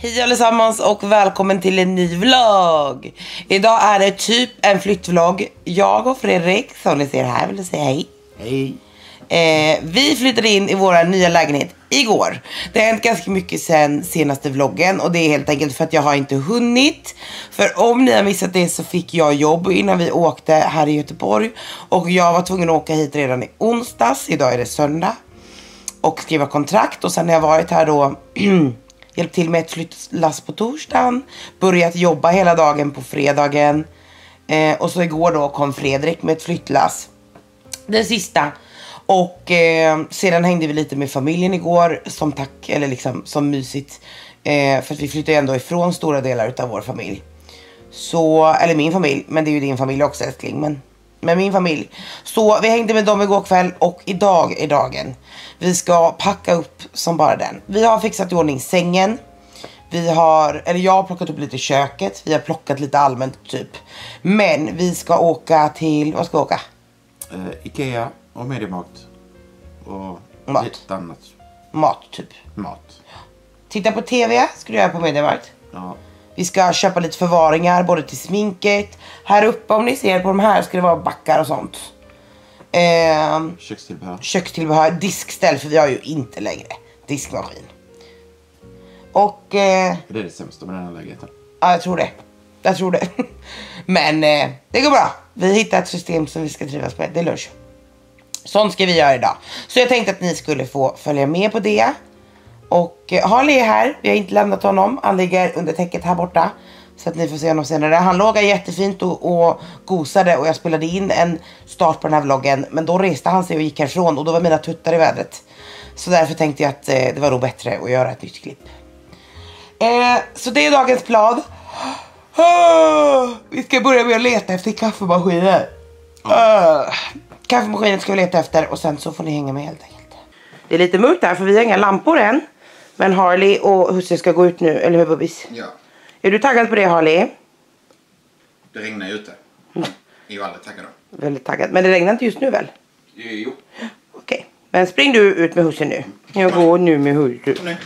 Hej allesammans och välkommen till en ny vlogg. Idag är det typ en flyttvlogg. Jag och Fredrik, som ni ser här, vill säga hej. Hej. Vi flyttade in i våra nya lägenhet igår. Det har hänt ganska mycket sen senaste vloggen. Och det är helt enkelt för att jag har inte hunnit. För om ni har missat det så fick jag jobb innan vi åkte här i Göteborg. Och jag var tvungen att åka hit redan i onsdags. Idag är det söndag. Och skriva kontrakt. Och sen har jag varit här då hjälpt till med ett flyttlass på torsdagen. Börjat jobba hela dagen på fredagen. Och så igår då kom Fredrik med ett flyttlass. Den sista. Och sedan hängde vi lite med familjen igår. Som tack, eller liksom som mysigt. För att vi flyttade ändå ifrån stora delar utav vår familj. Så, eller min familj. Men det är ju din familj också, älskling. Men min familj. Så vi hängde med dem igår kväll. Och idag är dagen. Vi ska packa upp som bara den. Vi har fixat i ordning sängen. Jag har plockat upp lite i köket. Vi har plockat lite allmänt typ. Men vi ska åka till, vad ska vi åka? Ikea och Mediamarkt. Och Mat. lite annat. Mat typ. Mat. Titta på tv ska du göra på Mediamarkt. Ja. Vi ska köpa lite förvaringar både till sminket. Här uppe om ni ser på de här ska det vara backar och sånt. Kökstillbehör, diskställ, för vi har ju inte längre diskmaskin. Och Det är det sämsta med den här lägenheten. ja, jag tror det. Men det går bra. Vi hittar ett system som vi ska trivas med. Det är lunch. Sånt ska vi göra idag. Så jag tänkte att ni skulle få följa med på det. Och Harley är här. Vi har inte lämnat honom. Han ligger under täcket här borta. Så att ni får se honom senare. Han låg jättefint och gosade. Och jag spelade in en start på den här vloggen. Men då reste han sig och gick härifrån. Och då var mina tuttar i vädret. Så därför tänkte jag att det var nog bättre att göra ett nytt klipp. Så det är dagens plan. Vi ska börja med att leta efter kaffemaskiner. Kaffemaskinen ska vi leta efter. Och sen så får ni hänga med helt enkelt. Det är lite mörkt här för vi har inga lampor än. Men Harley och husse ska gå ut nu. Eller hur, Bubbis? Ja. Är du taggad på det, Harley? Det regnar ute. Är ju aldrig taggad då. Väldigt taggad. Men det regnar inte just nu väl? Jo. Okej. Men spring du ut med husse nu. Jag går nu med husse. Nej.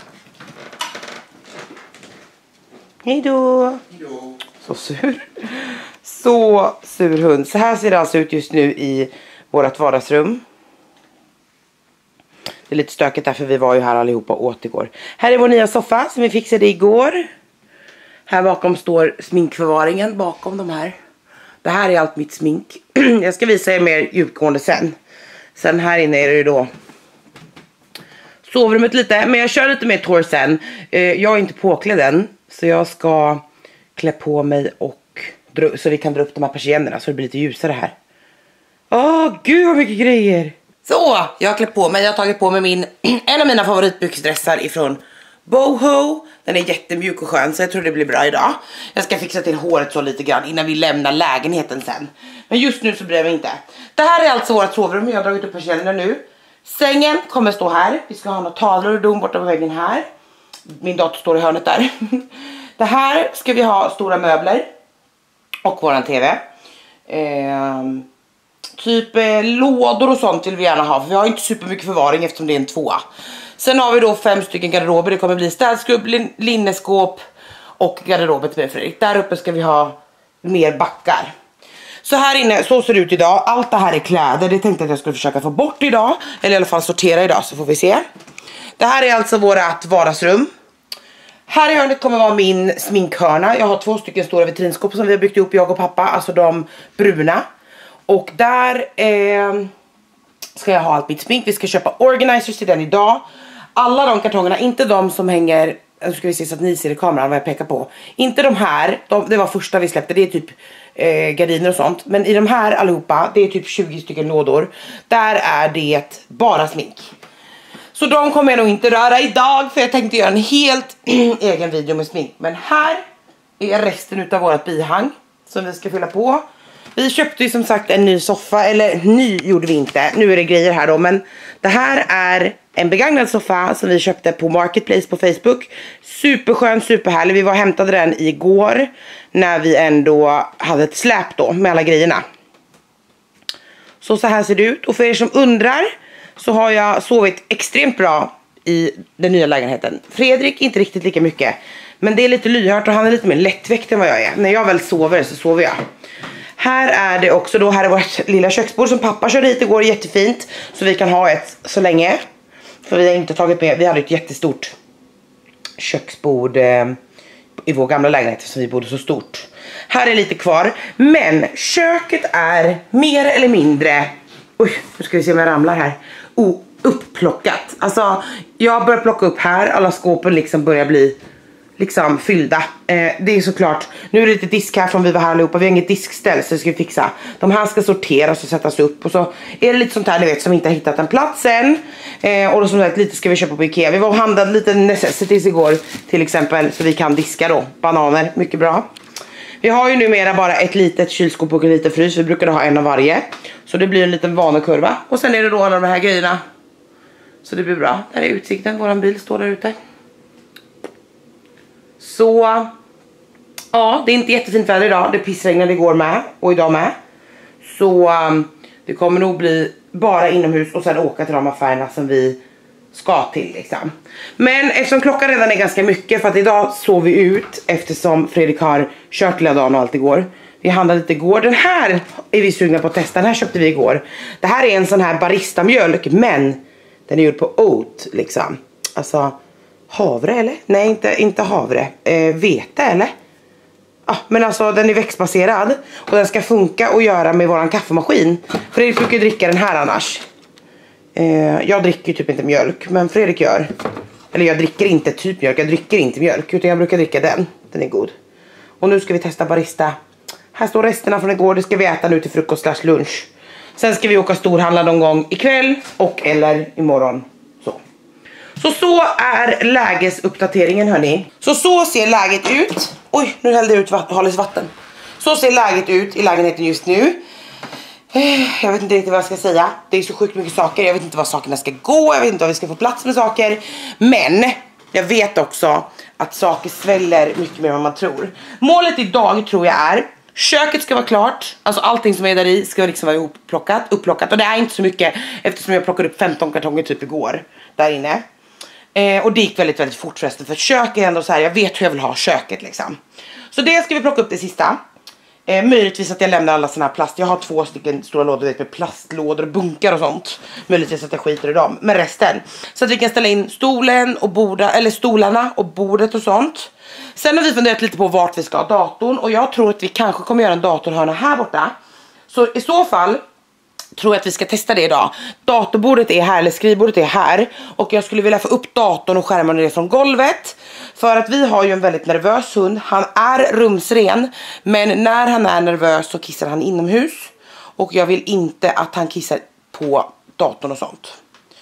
Hej då. Jo. Så sur. Så sur hund. Så här ser det alltså ut just nu i vårt vardagsrum. Det är lite stökigt där för vi var ju här allihopa åt igår. Här är vår nya soffa som vi fixade igår. Här bakom står sminkförvaringen bakom de här. Det här är allt mitt smink. Jag ska visa er mer djupgående sen. Sen här inne är det ju då sovrummet lite. Men jag kör lite mer torr sen. Jag är inte påklädd än. Så jag ska klä på mig och så vi kan dra upp de här persiennerna så det blir lite ljusare här. Åh, gud vad mycket grejer. Så, jag har klätt på mig. Jag har tagit på mig en av mina favoritbyxdressar ifrån Boho. Den är jättemjuk och skön så jag tror det blir bra idag. Jag ska fixa till håret så lite grann innan vi lämnar lägenheten sen. Men just nu så bryr jag mig inte. Det här är alltså vårt sovrum. Jag har dragit upp persiennerna nu. Sängen kommer stå här. Vi ska ha några tavlor och dom borta på väggen här. Min dator står i hörnet där. Det här ska vi ha stora möbler. Och våran tv. Typ lådor och sånt vill vi gärna ha. För vi har inte supermycket förvaring eftersom det är en 2. Sen har vi då 5 stycken garderober. Det kommer bli städskrubb, linneskåp och garderobet med Fredrik. Där uppe ska vi ha mer backar. Så här inne, så ser det ut idag. Allt det här är kläder. Det tänkte jag att jag skulle försöka få bort idag. Eller i alla fall sortera idag så får vi se. Det här är alltså vårat vardagsrum. Här i hörnet kommer vara min sminkhörna. Jag har 2 stycken stora vitrinskåp som vi har byggt ihop, jag och pappa. Alltså de bruna. Och där ska jag ha allt mitt smink. Vi ska köpa organizers till den idag. Alla de kartongerna, inte de som hänger. Nu ska vi se så att ni ser i kameran vad jag pekar på. Inte de här, det var första vi släppte. Det är typ gardiner och sånt. Men i de här allihopa, det är typ 20 stycken lådor. Där är det bara smink. Så de kommer jag nog inte röra idag. För jag tänkte göra en helt egen video med smink. Men här är resten utav vårat bihang som vi ska fylla på. Vi köpte ju som sagt en ny soffa. Eller ny gjorde vi inte. Nu är det grejer här då. Men det här är en begagnad soffa som vi köpte på Marketplace på Facebook. Superskön, superhärlig. Vi var och hämtade den igår. När vi ändå hade ett släp då med alla grejerna. Så här ser det ut. Och för er som undrar så har jag sovit extremt bra i den nya lägenheten. Fredrik inte riktigt lika mycket. Men det är lite lyhört och han är lite mer lättväckt än vad jag är. När jag väl sover så sover jag. Här är det också då, här är vårt lilla köksbord som pappa körde hit igår, jättefint. Så vi kan ha ett så länge. För vi har inte tagit med, vi hade ett jättestort köksbord i vår gamla lägenhet som vi bodde så stort. Här är lite kvar, men köket är mer eller mindre, oj, nu ska vi se om jag ramlar här, uppplockat. Alltså, jag börjar plocka upp här, alla skåpen liksom börjar bli liksom fyllda. Det är såklart, nu är det lite disk här från vi var här allihopa, vi har inget diskställ så det ska vi fixa. De här ska sorteras och sättas upp och så är det lite sånt här ni vet som inte har hittat en plats än. Och då som sagt lite ska vi köpa på Ikea. Vi var och handlade lite necessities igår till exempel så vi kan diska då. Bananer, mycket bra. Vi har ju numera bara ett litet kylskåp och en liten frys, vi brukade ha en av varje. Så det blir en liten vanekurva. Och sen är det då alla de här grejerna. Så det blir bra. Där är utsikten, våran bil står där ute. Så ja, det är inte jättefint väder idag. Det pissregnade igår med och idag med. Så det kommer nog bli bara inomhus och sen åka till de affärerna som vi ska till liksom. Men eftersom klockan redan är ganska mycket, för att idag sov vi ut eftersom Fredrik har kört hela dagen och allt igår. Vi handlade lite igår. Den här är vi sugna på att testa. Den här köpte vi igår. Det här är en sån här barista mjölk, men den är gjord på oat liksom. Alltså havre eller? Nej, inte havre. Vete eller? Ja, men alltså den är växtbaserad. Och den ska funka och göra med våran kaffemaskin. Fredrik brukar dricka den här annars. Jag dricker typ inte mjölk, men Fredrik gör. Eller jag dricker inte typ mjölk, jag dricker inte mjölk. Utan jag brukar dricka den, den är god. Och nu ska vi testa barista. Här står resterna från igår, det ska vi äta nu till frukost / lunch. Sen ska vi åka storhandla någon gång ikväll och eller imorgon. Så är lägesuppdateringen hörni. Så ser läget ut. Oj, nu hällde jag ut Halis vatten. Så ser läget ut i lägenheten just nu. Jag vet inte riktigt vad jag ska säga. Det är så sjukt mycket saker. Jag vet inte var sakerna ska gå. Jag vet inte om vi ska få plats med saker. Men jag vet också att saker sväller mycket mer än vad man tror. Målet idag tror jag är: köket ska vara klart. Alltså allting som är där i ska liksom vara upplockat. Och det är inte så mycket eftersom jag plockade upp 15 kartonger typ igår där inne. Och det gick väldigt, väldigt fort förresten. För kök är ändå så här, jag vet hur jag vill ha köket liksom. Så det ska vi plocka upp det sista. Möjligtvis att jag lämnar alla såna här plast. Jag har 2 stycken stora lådor med plastlådor och bunkar och sånt. Möjligtvis att jag skiter i dem. Men resten. Så att vi kan ställa in stolen och stolarna och bordet och sånt. Sen har vi funderat lite på vart vi ska ha datorn. Och jag tror att vi kanske kommer göra en datorhörna här borta. Så i så fall tror jag att vi ska testa det idag. Datorbordet är här, eller skrivbordet är här. Och jag skulle vilja få upp datorn och skärmen ner från golvet. För att vi har ju en väldigt nervös hund. Han är rumsren. Men när han är nervös så kissar han inomhus. Och jag vill inte att han kissar på datorn och sånt.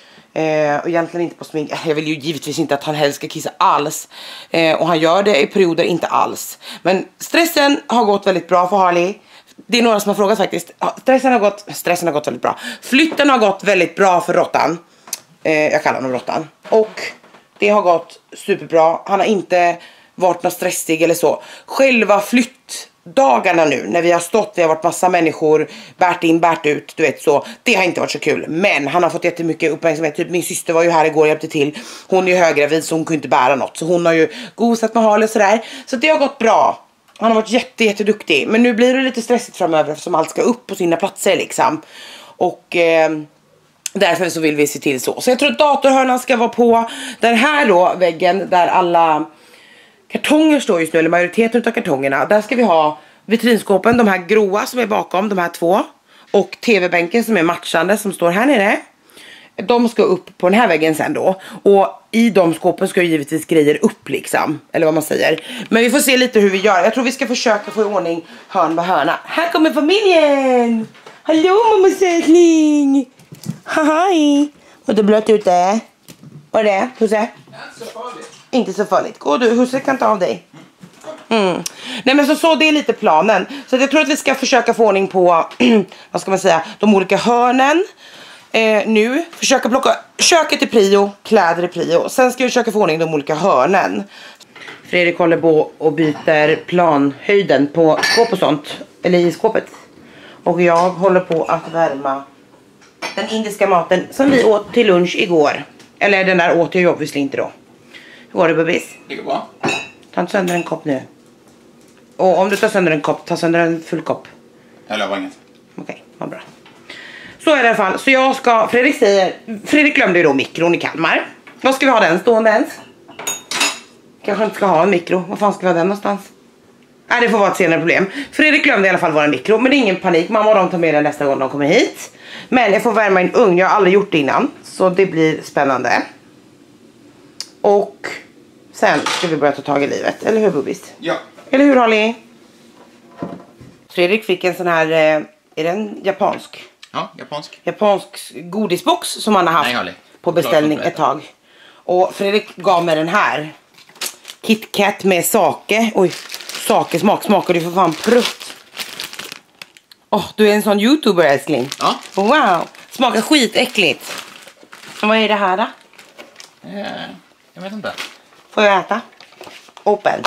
Och egentligen inte på smink. Jag vill ju givetvis inte att han helst ska kissa alls. Och han gör det i perioder inte alls. Men stressen har gått väldigt bra för Harley. Det är några som har frågat faktiskt. Stressen har gått väldigt bra. Flytten har gått väldigt bra för råttan. Jag kallar honom råttan. Och det har gått superbra. Han har inte varit något stressig eller så. Själva flyttdagarna nu, när vi har varit massa människor, bärt in, bärt ut, du vet så. Det har inte varit så kul. Men han har fått jättemycket uppmärksamhet. Typ min syster var ju här igår och hjälpte till. Hon är ju höggravid så hon kunde inte bära något. Så hon har ju gosat med Harley och sådär. Så det har gått bra. Han har varit jätteduktig. Men nu blir det lite stressigt framöver eftersom allt ska upp på sina platser liksom. Och därför så vill vi se till så. Så jag tror att datorhörnan ska vara på den här då väggen där alla kartonger står just nu. Eller majoriteten av kartongerna. Där ska vi ha vitrinskåpen, de här gråa som är bakom, de här 2. Och tv-bänken som är matchande som står här nere. De ska upp på den här väggen sen då. Och i de skåpen ska ju givetvis grejer upp liksom. Eller vad man säger. Men vi får se lite hur vi gör. Jag tror vi ska försöka få i ordning hörn med hörna. Här kommer familjen! Hallå mamma sötling! Hej! Var det blött ute? Vad är det, Husse? Inte så farligt. Inte så farligt. Gå du, Husse kan ta av dig. Nej men så det är lite planen. Så jag tror att vi ska försöka få ordning på vad ska man säga, de olika hörnen. Nu försöka plocka köket i prio, kläder i prio. Sen ska vi försöka få ordning de olika hörnen. Fredrik håller på och byter planhöjden på skåp och sånt. Eller i skåpet. Och jag håller på att värma den indiska maten som vi åt till lunch igår. Eller den där åt jag ju obviously inte då. Hur går det, bubbis? Det går bra. Ta inte sönder en kopp nu. Och om du tar sönder en kopp, ta sönder en full kopp. Jag lovar inget. Okej, vad bra. Så är det i alla fall. Så jag ska, Fredrik glömde ju då mikron i Kalmar. Vad ska vi ha den stående ens? Kanske inte ska ha en mikro. Var fan ska vi ha den någonstans? Nej, det får vara ett senare problem. Fredrik glömde i alla fall vara en mikro. Men det är ingen panik. Mamma och de tar med den nästa gång de kommer hit. Men jag får värma en ugn. Jag har aldrig gjort det innan. Så det blir spännande. Och sen ska vi börja ta tag i livet. Eller hur, bubbis? Ja. Eller hur, Holly? Fredrik fick en sån här... Är den japansk? Ja, japansk. Japansk godisbox som han har haft. Nej, Holly. På beställning ett tag. Och Fredrik gav mig den här. KitKat med sake. Oj, sake smakar du för fan prutt. Du är en sån YouTuber, älskling. Ja. Wow, smakar skitäckligt. Vad är det här då? Jag vet inte. Får jag äta? Open.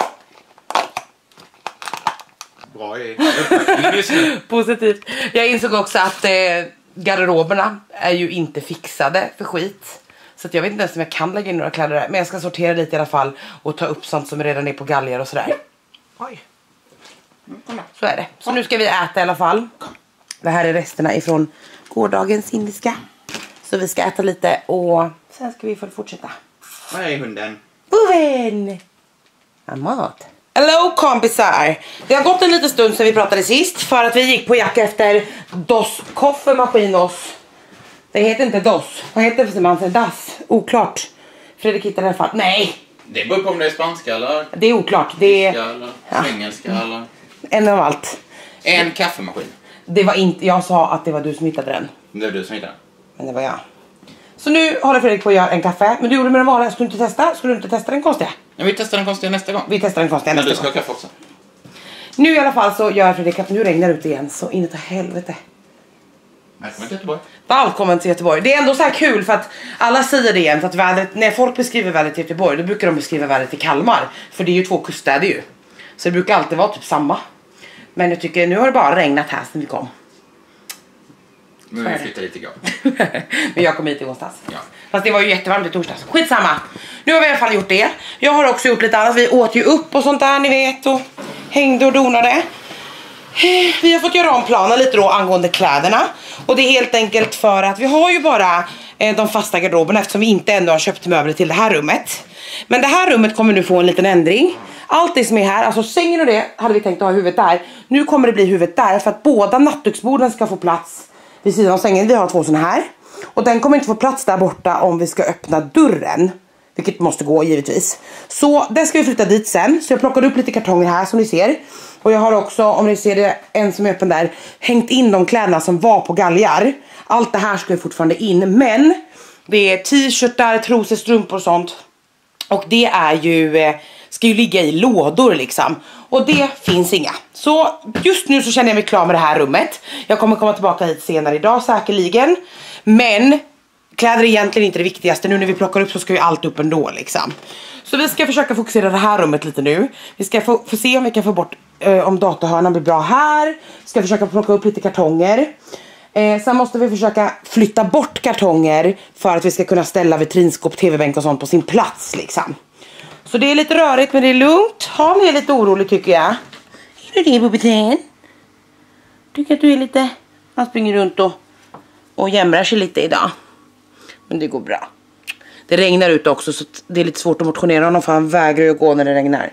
Bra i... Positivt. Jag insåg också att garderoberna är ju inte fixade för skit. Så att jag vet inte ens om jag kan lägga in några kläder där. Men jag ska sortera lite i alla fall. Och ta upp sånt som redan är på galgar och sådär. Oj. Så är det. Så nu ska vi äta i alla fall. Det här är resterna ifrån gårdagens indiska. Så vi ska äta lite och sen ska vi få fortsätta. Vad är hunden? Boven! Mat. Hello kompisar! Det har gått en liten stund sedan vi pratade sist. För att vi gick på jakt efter Dos Koffemaskinos. Det heter inte Dos. Vad heter det för man säger? Das? Oklart. Fredrik hittade i alla fall. Nej! Det beror på om det är spanska eller... Det är oklart. Det är... eller engelska eller... En av allt. En kaffemaskin. Det var inte... Jag sa att det var du som hittade den. Det var du som hittade den. Men det var jag. Så nu håller Fredrik på att göra en kaffe. Men du gjorde med den vanliga. Skulle du inte testa? Skulle du inte testa den konstiga? Ja, vi testar den konstiga nästa gång. Vi testar den konstiga Men nästa du ska gång. ha kaffe också. Nu i alla fall så gör Fredrik att nu regnar det ut igen. Så in i helvete. Välkommen till Göteborg. Välkommen till Göteborg. Det är ändå så här kul för att alla säger det igen. Att vädret, när folk beskriver vädret i Göteborg, då brukar de beskriva vädret i Kalmar. För det är ju 2 kuststäder ju. Så det brukar alltid vara typ samma. Men jag tycker nu har det bara regnat här sedan vi kom. Men vi flyttar dit igår. Men jag kom hit i onsdags. Ja. Fast det var ju jättevarmt i torsdags. Skitsamma. Nu har vi i alla fall gjort det. Jag har också gjort lite annat. Vi åt ju upp och sånt där, ni vet. Och hängde och donade. Vi har fått göra om planen lite då angående kläderna. Och det är helt enkelt för att vi har ju bara de fasta garderoberna. Eftersom vi inte ändå har köpt möbler till det här rummet. Men det här rummet kommer nu få en liten ändring. Allt det som är här, alltså sängen och det hade vi tänkt att ha huvudet där. Nu kommer det bli huvudet där för att båda nattduksborden ska få plats vid sidan av sängen. Vi har 2 såna här. Och den kommer inte få plats där borta om vi ska öppna dörren. Vilket måste gå givetvis. Så den ska vi flytta dit sen. Så jag plockade upp lite kartonger här som ni ser. Och jag har också, om ni ser det, en som är öppen där, hängt in de kläderna som var på galgar. Allt det här ska ju fortfarande in. Men det är t-shirtar, trosor, strumpor och sånt. Och det är ju, ska ju ligga i lådor liksom. Och det finns inga. Så just nu så känner jag mig klar med det här rummet. Jag kommer komma tillbaka hit senare idag säkerligen. Men kläder är egentligen inte det viktigaste. Nu när vi plockar upp så ska ju allt upp ändå liksom. Så vi ska försöka fokusera det här rummet lite nu. Vi ska få se om vi kan få bort, om datorhörnan blir bra här. Vi ska försöka plocka upp lite kartonger. Sen måste vi försöka flytta bort kartonger för att vi ska kunna ställa vitrinskåp, tv-bänk och sånt på sin plats liksom. Så det är lite rörigt men det är lugnt. Han är lite orolig tycker jag. Är du det, Bubbiten? Tycker att du är lite... Han springer runt och jämrar sig lite idag. Men det går bra. Det regnar ut också så det är lite svårt att motionera honom för han vägrar ju gå när det regnar.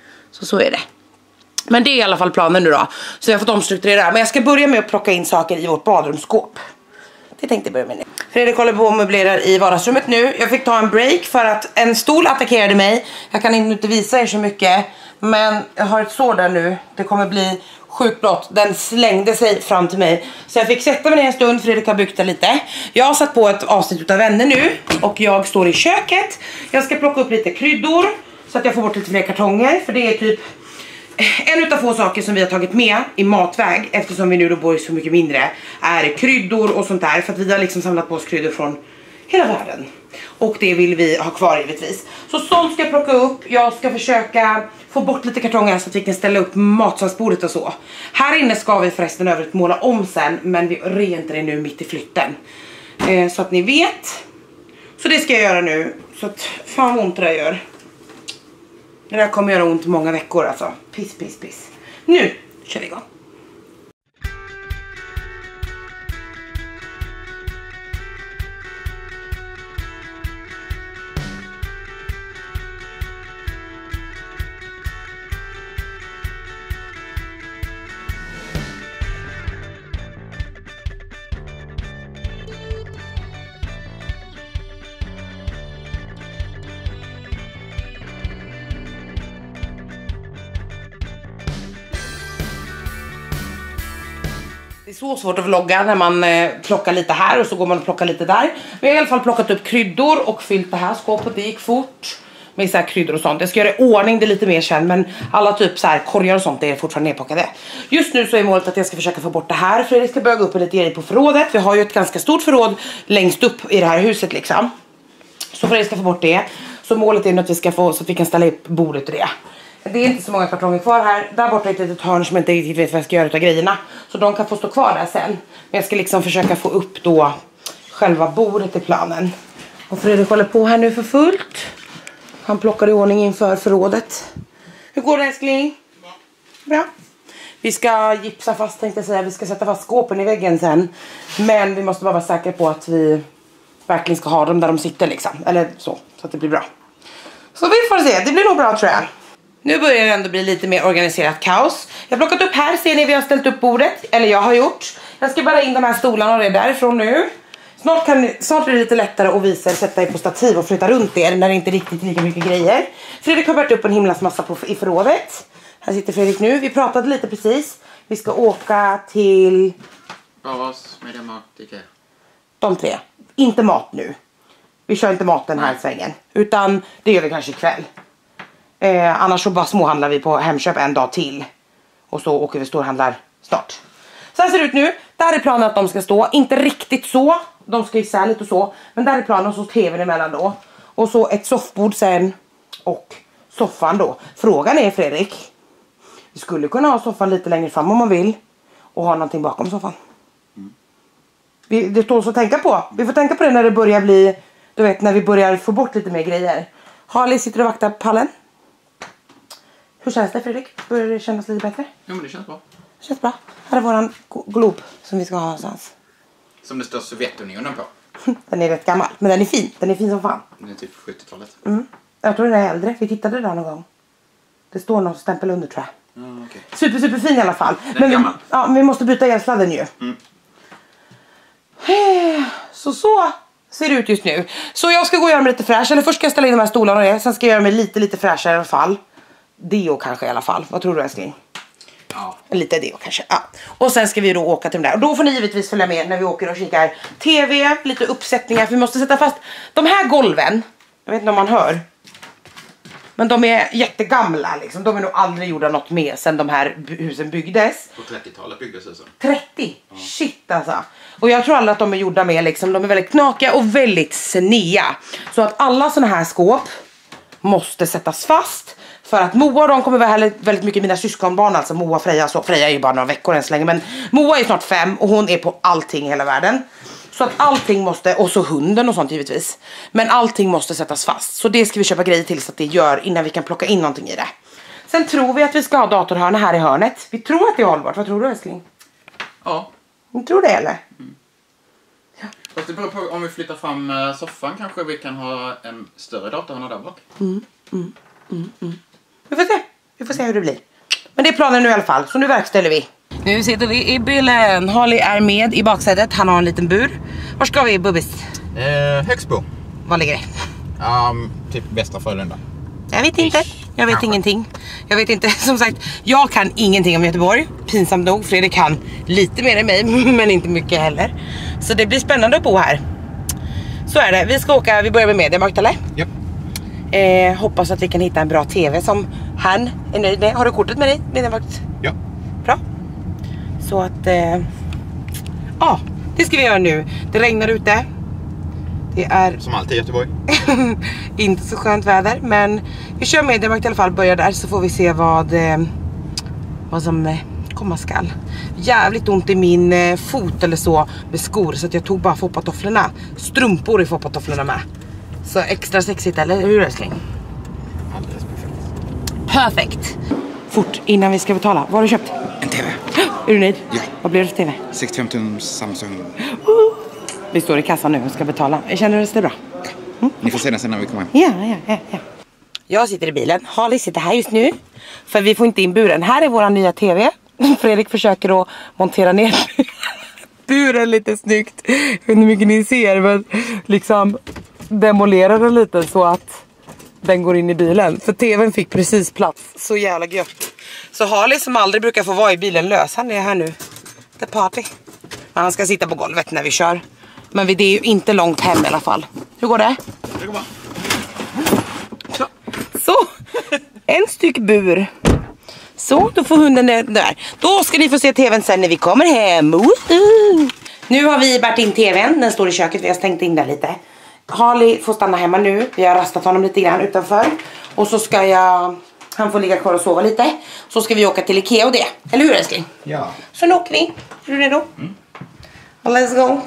Så är det. Men det är i alla fall planen nu då. Så jag har fått omstrukturera. Men jag ska börja med att plocka in saker i vårt badrumsskåp. Det tänkte jag börja med nu. Fredrik håller på och möblerar i vardagsrummet nu. Jag fick ta en break för att en stol attackerade mig. Jag kan inte visa er så mycket. Men jag har ett sår där nu. Det kommer bli sjukt blått. Den slängde sig fram till mig. Så jag fick sätta mig ner en stund. Fredrik har byggt lite. Jag har satt på ett avsnitt av Vänner nu. Och jag står i köket. Jag ska plocka upp lite kryddor. Så att jag får bort lite fler kartonger. För det är typ en utav få saker som vi har tagit med i matväg. Eftersom vi nu då bor så mycket mindre. Är kryddor och sånt där. För att vi har liksom samlat på oss kryddor från hela världen. Och det vill vi ha kvar givetvis. Så sånt ska jag plocka upp. Jag ska försöka få bort lite kartonger så att vi kan ställa upp matsalsbordet och så. Här inne ska vi förresten övrigt måla om sen. Men vi renter det nu mitt i flytten. Så att ni vet. Så det ska jag göra nu. Så att, fan vad ont det där gör. Det där kommer göra ont många veckor alltså. Piss. Nu kör vi igång. Det är så svårt att vlogga när man plockar lite här och så går man och plockar lite där. Vi har i alla fall plockat upp kryddor och fyllt det här skåpet. Det gick fort med så här kryddor och sånt. Jag ska göra i ordning det lite mer sen, men alla typ så här korgar och sånt är fortfarande nedplockade. Just nu så är målet att jag ska försöka få bort det här. Fredrik ska börja gå upp lite grejer på förrådet. Vi har ju ett ganska stort förråd längst upp i det här huset liksom. Så Fredrik ska få bort det. Så målet är nu att vi ska få så att vi kan ställa upp bordet och det. Det är inte så många kartonger kvar här. Där borta är ett litet hörn som jag inte riktigt vet vad jag ska göra utav grejerna. Så de kan få stå kvar där sen. Men jag ska liksom försöka få upp då själva bordet i planen. Och Fredrik håller på här nu för fullt. Han plockar i ordning inför förrådet. Hur går det, älskling? Bra. Vi ska gipsa fast, tänkte jag säga. Vi ska sätta fast skåpen i väggen sen. Men vi måste bara vara säkra på att vi verkligen ska ha dem där de sitter liksom. Eller så att det blir bra. Så vi får se, det blir nog bra tror jag. Nu börjar det ändå bli lite mer organiserat kaos. Jag har plockat upp här, ser ni vi har ställt upp bordet. Eller jag har gjort. Jag ska bara in de här stolarna och det är därifrån nu. Snart är det lite lättare att visa, sätta er på stativ och flytta runt er när det inte är riktigt lika mycket grejer. Fredrik har bärt upp en himlas massa i förrådet. Här sitter Fredrik nu. Vi pratade lite precis. Vi ska åka till... Bas, med mat, Ikea. De tre. Inte mat nu. Vi kör inte mat den här svängen. Utan det gör vi kanske ikväll. Annars så bara småhandlar vi på Hemköp en dag till. Och så åker vi storhandlar snart. Så här ser det ut nu. Där är planen att de ska stå. Inte riktigt så. De ska isär lite och så. Men där är planen och så tvn emellan då. Och så ett soffbord sen. Och soffan då. Frågan är, Fredrik. Vi skulle kunna ha soffan lite längre fram om man vill. Och ha någonting bakom soffan. Det står så att tänka på. Vi får tänka på det när det börjar bli... Du vet, när vi börjar få bort lite mer grejer. Harley sitter och vaktar pallen. Hur känns det, Fredrik? Börjar det kännas lite bättre? Jo, men det känns bra. Det känns bra. Här är våran glob som vi ska ha någonstans. Som det står Sovjetunionen på. Den är rätt gammal, men den är fin. Den är fin som fan. Den är typ 70-talet. Jag tror den är äldre. Vi tittade där någon gång. Det står någon stämpel under, tror jag. Okay. Superfin i alla fall. Den är gammal. Men vi måste byta elsladden ju. Så ser det ut just nu. Så jag ska gå och göra mig lite fräsch. Eller först ska jag ställa in de här stolarna och det. Sen ska jag göra mig lite fräschare i alla fall. Deo kanske i alla fall. Vad tror du, älskling? Ja. Lite deo kanske. Ja. Och sen ska vi då åka till de där. Och då får ni givetvis följa med när vi åker och kikar tv. Lite uppsättningar. För vi måste sätta fast de här golven. Jag vet inte om man hör. Men de är jättegamla liksom. De är nog aldrig gjorda något med sen de här husen byggdes. På 30-talet byggdes husen. 30? Ja. Shit alltså. Och jag tror aldrig att de är gjorda med liksom. De är väldigt knakiga och väldigt snea. Så att alla såna här skåp måste sättas fast. För att Moa och de kommer vara väldigt mycket mina syskonbarn. Alltså Moa och Freja. Så Freja är ju bara några veckor än så länge. Men Moa är snart 5 och hon är på allting i hela världen. Så att allting måste, och så hunden och sånt givetvis. Men allting måste sättas fast. Så det ska vi köpa grejer till så att det gör innan vi kan plocka in någonting i det. Sen tror vi att vi ska ha datorhörna här i hörnet. Vi tror att det är hållbart. Vad tror du, älskling? Ja. Ni tror det eller? Ja. Fast det beror på om vi flyttar fram soffan kanske vi kan ha en större datorhörna där bak. Vi får se hur det blir. Men det är planen nu i alla fall. Så nu verkställer vi. Nu sitter vi i bilen. Harley är med i baksätet. Han har en liten bur. Var ska vi, Bubbis? Högsbo. Var ligger det? Typ Västra Frölunda. Jag vet inte. Jag vet ingenting. Jag vet inte. Som sagt, jag kan ingenting om Göteborg. Pinsamt nog. Fredrik kan lite mer än mig. Men inte mycket heller. Så det blir spännande att bo här. Så är det. Vi ska åka. Vi börjar med Mediamarkt, eller? Ja. Hoppas att vi kan hitta en bra tv som han är nöjd med. Har du kortet med dig? Mediamarkt? Ja. Bra. Så att... det ska vi göra nu. Det regnar ute. Det är... Som alltid i Göteborg. inte så skönt väder. Men vi kör Mediamarkt i alla fall. Börjar där så får vi se vad som komma skall. Jävligt ont i min fot eller så med skor. Så att jag tog bara foppatofflorna. Strumpor i foppatofflorna med. Så extra sexigt, eller hur älskling? Alldeles perfekt. Perfekt. Fort innan vi ska betala. Vad har du köpt? En TV. Är du nöjd? Ja. Vad blir det för TV? 65 tums Samsung. Vi står i kassan nu och ska betala. Känner du att det är bra? Ni får se den sen när vi kommer hem. Ja. Jag sitter i bilen. Harley sitter här just nu. För vi får inte in buren. Här är våra nya TV. Fredrik försöker att montera ner buren lite snyggt. Jag vet inte hur mycket ni ser, men liksom demolera den lite så att den går in i bilen. För TVn fick precis plats. Så jävla gött. Så Harley som aldrig brukar få vara i bilen lös, han är här nu. The party. Men han ska sitta på golvet när vi kör. Men det är ju inte långt hem i alla fall. Hur går det? Det går bra. Så, en styck bur. Så, då får hunden där. Då ska ni få se tvn sen när vi kommer hem. Nu har vi bärt in tvn. Den står i köket, vi har stängt in den lite. Harley får stanna hemma nu. Vi har rastat honom lite grann utanför. Och så ska han får ligga kvar och sova lite. Så ska vi åka till Ikea och det. Eller hur älskling? Ja. Så nu åker vi. Är du redo? Let's go.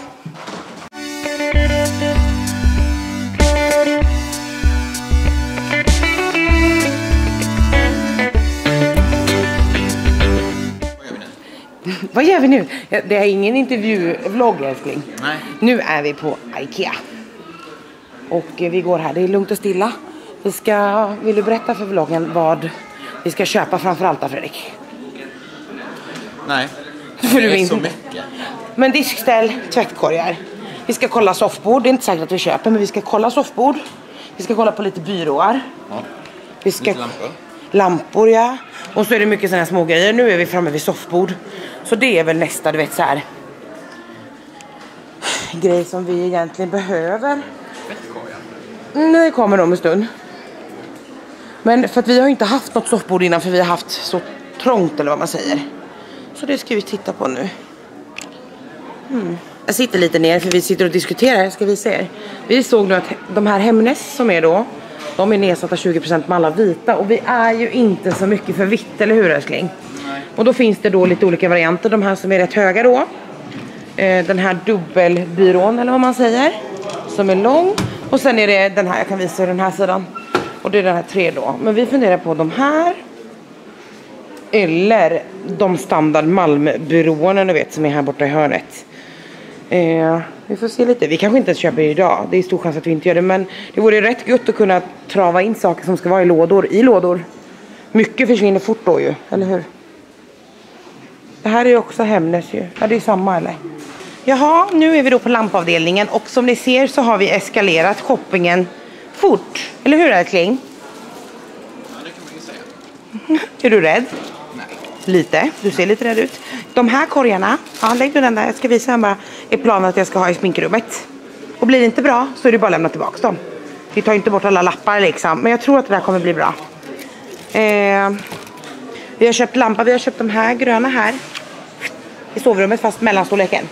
Vad gör vi nu? Det är ingen intervjuvlogg älskling. Nej. Nu är vi på Ikea. Och vi går här, det är lugnt och stilla. Vill du berätta för vloggen vad vi ska köpa framförallt då, Fredrik? Nej. För Det du är inte. så mycket. Men diskställ, tvättkorgar. Vi ska kolla soffbord, det är inte säkert att vi köper, men vi ska kolla soffbord. Vi ska kolla på lite byråar. Ja. Vi ska... Lite lampor. Lampor, ja. Och så är det mycket sådana här små grejer. Nu är vi framme vid soffbord. Så det är väl nästa, du vet så här grej som vi egentligen behöver. Nej, det kommer om en stund. Men för att vi har inte haft något soffbord innan, för vi har haft så trångt eller vad man säger. Så det ska vi titta på nu. Jag sitter lite ner för vi sitter och diskuterar, ska vi se. Vi såg nu att de här Hemnes som är då, de är nedsatta 20% med alla vita. Och vi är ju inte så mycket för vitt, eller hur älskling? Nej. Och då finns det då lite olika varianter. De här som är rätt höga då. Den här dubbelbyrån eller vad man säger. Som är lång. Och sen är det den här, jag kan visa den här sidan. Och det är den här 3 då. Men vi funderar på de här. Eller de standard Malmöbyråerna du vet som är här borta i hörnet. Vi får se lite. Vi kanske inte ens köper idag. Det är stor chans att vi inte gör det. Men det vore rätt gott att kunna trava in saker som ska vara i lådor. Mycket försvinner fort då ju. Eller hur? Det här är ju också Hemnes ju. Ja, det är samma eller? Jaha, nu är vi då på lampavdelningen. Och som ni ser så har vi eskalerat shoppingen fort. Eller hur älskling? Ja, det kan man ju säga. Är du rädd? Nej. Lite, du ser lite rädd ut. De här korgarna, ja, lägg du den där. Jag ska visa bara är planen att jag ska ha i sminkrummet. Och blir det inte bra så är det bara att lämna tillbaka dem. Vi tar inte bort alla lappar liksom. Men jag tror att det där kommer bli bra. Vi har köpt lampa, vi har köpt de här gröna här. I sovrummet fast mellanstorleken.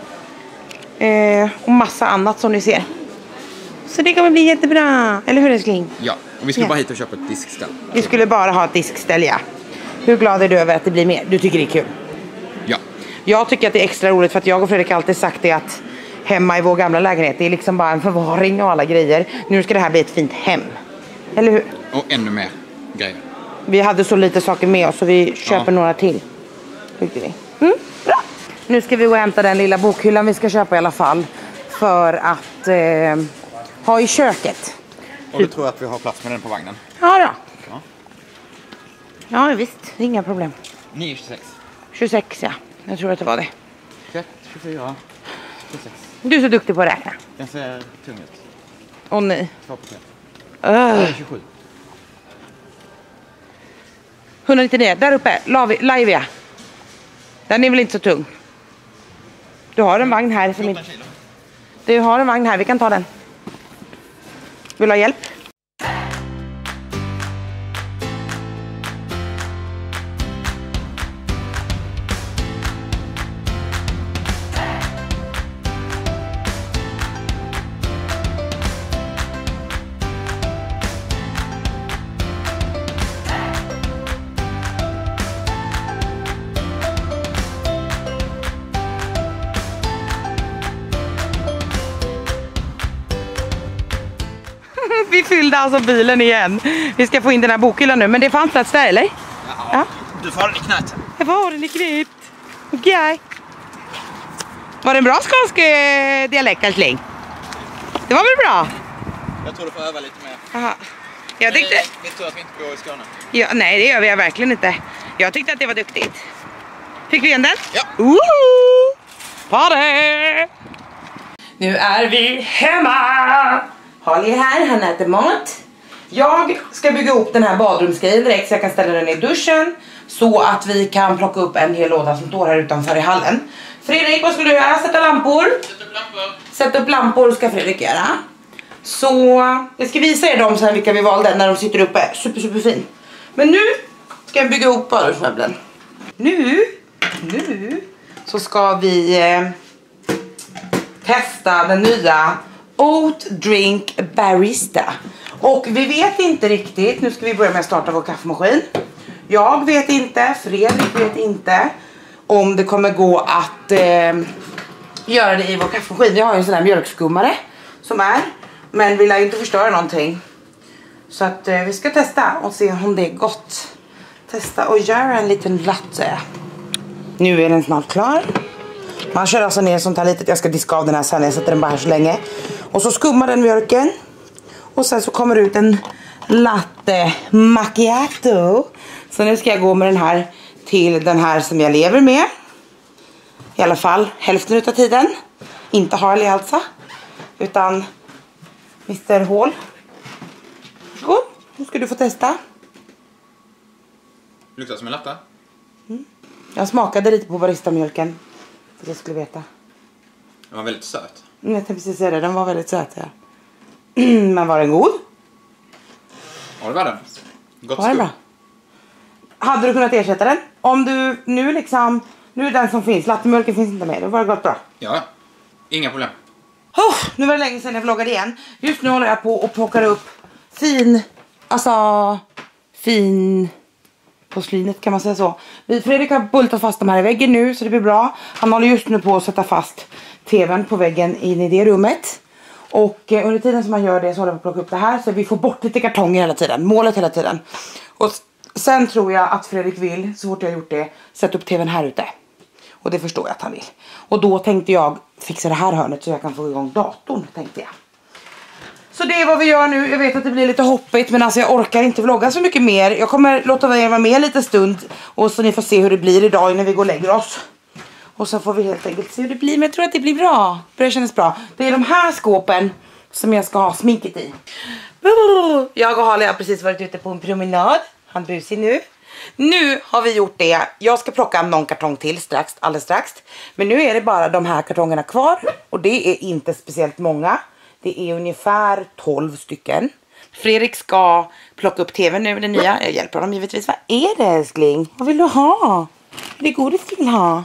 Och massa annat som ni ser. Så det kommer bli jättebra. Eller hur älskling? Ja, och vi skulle Ja. bara hit och köpa ett diskställ. Vi skulle bara ha ett diskställ, ja. Hur glad är du över att det blir mer? Du tycker det är kul? Ja. Jag tycker att det är extra roligt för att jag och Fredrik alltid sagt det att hemma i vår gamla lägenhet, det är liksom bara en förvaring och alla grejer. Nu ska det här bli ett fint hem. Eller hur? Och ännu mer grejer. Vi hade så lite saker med oss så vi köper några till. Tyckte vi. Bra. Nu ska vi gå och hämta den lilla bokhyllan vi ska köpa i alla fall. För att ha i köket. Och du tror att vi har plats med den på vagnen? Ja då. Ja. Ja visst, inga problem. 9,26. 26 ja, jag tror att det var det. 21, 24, 26. Du är så duktig på att räkna. Den ser tung ut. Åh nej. 2%. 27. 199, där uppe, Laivia. Den är väl inte så tung. Du har en vagn här. Som inte... Du har en vagn här, vi kan ta den. Vill du ha hjälp? fyllde alltså bilen igen. Vi ska få in den här bokhyllan nu, men det fanns plats där, eller? Ja. Du får ha den i knät. Jag får den i knät. Okej. Var det en bra skånsk dialekt, älskling? Det var väl bra? Jag tror du får öva lite mer. Aha. Jag tyckte... Det är tur att vi inte bor i Skåne. Ja, nej, det gör vi verkligen inte. Jag tyckte att det var duktigt. Fick vi igen den? Ja. Party! Nu är vi hemma! Holly är här, han äter mat. Jag ska bygga upp den här badrumsgrejen direkt så jag kan ställa den i duschen. Så att vi kan plocka upp en hel låda som står här utanför i hallen. Fredrik, vad skulle du göra? Sätta lampor? Sätta upp lampor ska Fredrik göra. Så jag ska visa er dem sen vilka vi valde när de sitter uppe. Super fin. Men nu ska jag bygga ihop badrumsmöbeln. Nu så ska vi testa den nya Oat Drink Barista. Och vi vet inte riktigt, nu ska vi börja med att starta vår kaffemaskin. Jag vet inte, Fredrik vet inte om det kommer gå att göra det i vår kaffemaskin. Jag har ju en sån här mjölkskummare som är, men vi lär inte förstöra någonting. Så att vi ska testa och se om det är gott. Testa och göra en liten latte. Nu är den snart klar. Man kör alltså ner sånt här litet. Jag ska diska av den här sen, jag sätter den bara här så länge. Och så skummar den mjölken. Och sen så kommer det ut en latte macchiato. Så nu ska jag gå med den här till den här som jag lever med. I alla fall hälften av tiden. Inte Harley alltså. Utan Mr. Hall. Varsågod, nu ska du få testa. Luktar som en latte. Jag smakade lite på baristamjölken. Så jag skulle veta. Den var väldigt söt. Jag tänkte precis säga det, den var väldigt söt. Ja. Men var den god? Ja, det var den. Gott Var den bra? Hade du kunnat ersätta den? Om du nu liksom... Nu är den som finns, lattemjölken finns inte med. Då var det gått bra. Ja, inga problem. Nu var det länge sedan jag vloggade igen. Just nu håller jag på och plockar upp fin porslinet, kan man säga så. Fredrik har bultat fast de här i väggen nu så det blir bra. Han håller just nu på att sätta fast tvn på väggen in i det rummet. Och under tiden som man gör det så håller vi på att plocka upp det här så vi får bort lite kartonger hela tiden. Målet hela tiden. Och sen tror jag att Fredrik vill, så fort jag har gjort det, sätta upp tvn här ute. Och det förstår jag att han vill. Och då tänkte jag fixa det här hörnet så jag kan få igång datorn, tänkte jag. Så det är vad vi gör nu. Jag vet att det blir lite hoppigt, men alltså jag orkar inte vlogga så mycket mer. Jag kommer låta er vara med lite stund. Och så ni får se hur det blir idag när vi går och lägger oss. Och så får vi helt enkelt se hur det blir. Men jag tror att det blir bra. Det känns bra. Det är de här skåpen som jag ska ha sminket i. Jag och Harley har precis varit ute på en promenad. Han busar nu. Nu har vi gjort det. Jag ska plocka någon kartong till alldeles strax. Men nu är det bara de här kartongerna kvar. Och det är inte speciellt många. Det är ungefär 12 stycken. Fredrik ska plocka upp tvn nu, den nya. Jag hjälper honom givetvis. Vad är det, älskling? Vad vill du ha? Det är godis du vill ha.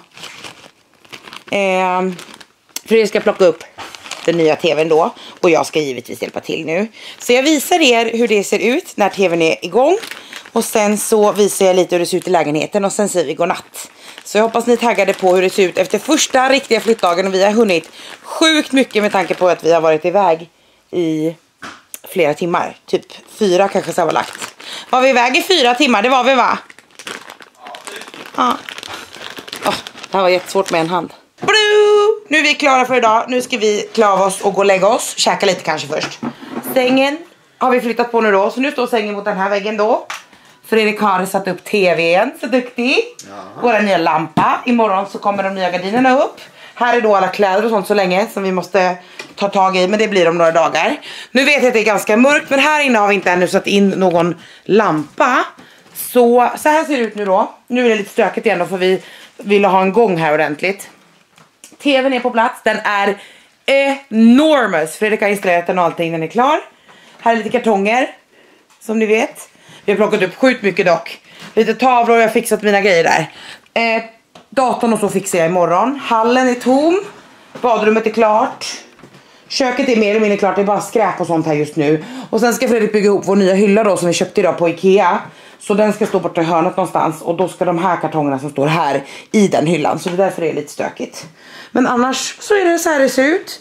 Fredrik ska plocka upp den nya tvn då. Och jag ska givetvis hjälpa till nu. Så jag visar er hur det ser ut när tvn är igång. Och sen så visar jag lite hur det ser ut i lägenheten. Och sen säger vi godnatt. Så jag hoppas ni är taggade på hur det ser ut efter första riktiga flyttdagen. Och vi har hunnit sjukt mycket med tanke på att vi har varit iväg i flera timmar. Typ 4 kanske sammanlagt. Var vi iväg i 4 timmar? Det var vi, va? Ja. Det här var jättesvårt med en hand. Nu är vi klara för idag. Nu ska vi klara av oss och gå och lägga oss. Käka lite kanske först. Sängen har vi flyttat på nu då. Så nu står sängen mot den här väggen då. Fredrik har satt upp tvn, så duktig. Våra nya lampa. Imorgon så kommer de nya gardinerna upp. Här är då alla kläder och sånt så länge som vi måste ta tag i. Men det blir om några dagar. Nu vet jag att det är ganska mörkt. Men här inne har vi inte ännu satt in någon lampa. Så här ser det ut nu då. Nu är det lite stökigt igen då, för vi ville ha en gång här ordentligt. TVn är på plats. Den är enormous. Fredrik har installerat den och allting. Den är klar. Här är lite kartonger. Som ni vet. Vi har plockat upp sjukt mycket dock. Lite tavlor och jag har fixat mina grejer där. Datorn och så fixar jag imorgon. Hallen är tom. Badrummet är klart. Köket är mer eller mindre klart. Det är bara skräp och sånt här just nu. Och sen ska Fredrik bygga ihop vår nya hylla då som vi köpte idag på Ikea. Så den ska stå borta i hörnet någonstans. Och då ska de här kartongerna som står här i den hyllan. Så det är därför det är lite stökigt. Men annars så är det så här det ser ut.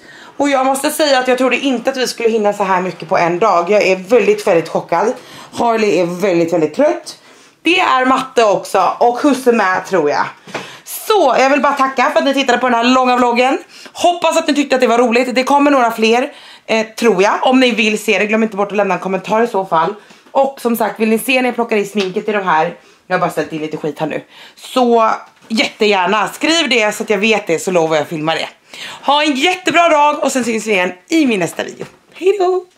Och jag måste säga att jag trodde inte att vi skulle hinna så här mycket på en dag. Jag är väldigt chockad. Harley är väldigt trött. Det är matte också och husse med tror jag. Så jag vill bara tacka för att ni tittade på den här långa vloggen. Hoppas att ni tyckte att det var roligt. Det kommer några fler tror jag. Om ni vill se det, glöm inte bort att lämna en kommentar i så fall. Och som sagt, vill ni se när jag plockar i sminket i de här. Jag har bara ställt in lite skit här nu. Så jättegärna, skriv det så att jag vet det, så lovar jag att filma det. Ha en jättebra dag och sen syns vi igen i min nästa video. Hej då!